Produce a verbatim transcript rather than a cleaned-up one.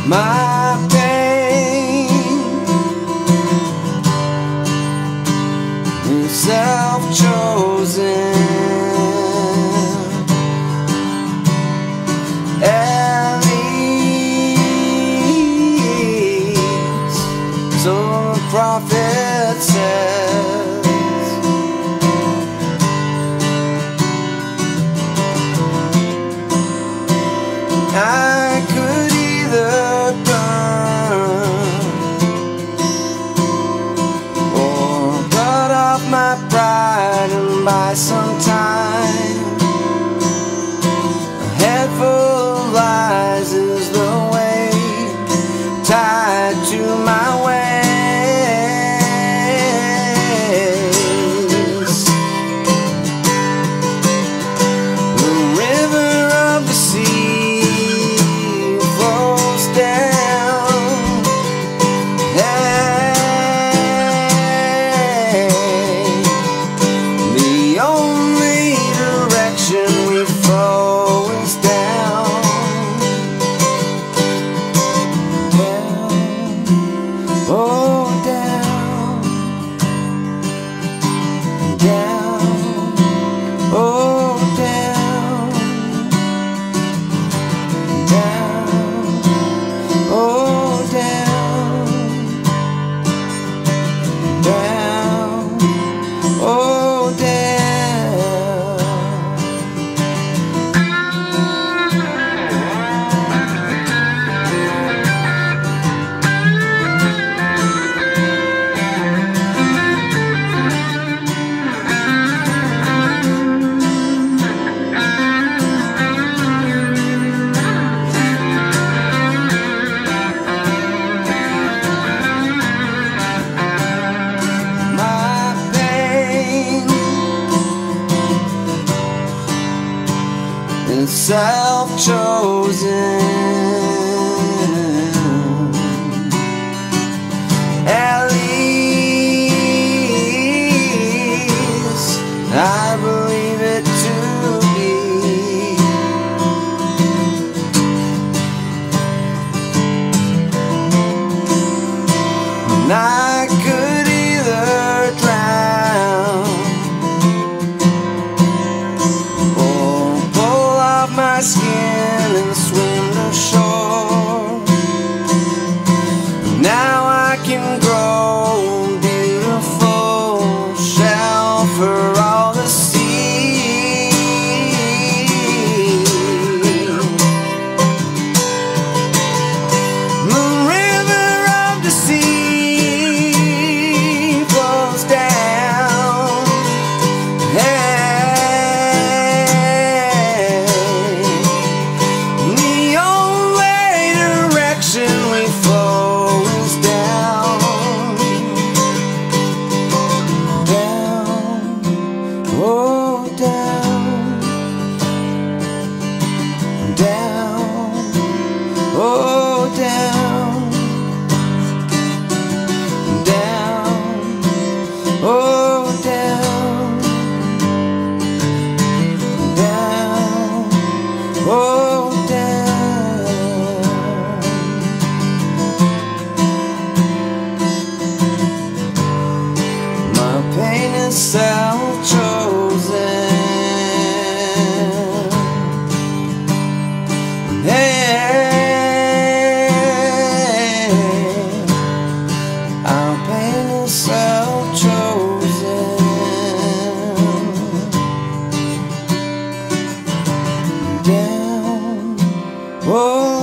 my pain is self-chosen. At least, so the prophet says. I could either burn or cut off my pride and buy some time. A head full of lies is the way tied to my ways. The river of deceit flows down. Hey, the only direction we flow is down, down, oh down, down, oh down, down, oh down, down, oh down. My pain is self-chosen. At least I believe it to be. And I could either drown or pull off my skin and swim to shore. Now I can grow beautiful shell for all to see. The river of deceit flows down. Hey, the only direction we flow is down, down, oh down, down, oh down, down, oh down, down, oh down. My pain is self-chosen. Hey, our pain is self-chosen. Down, oh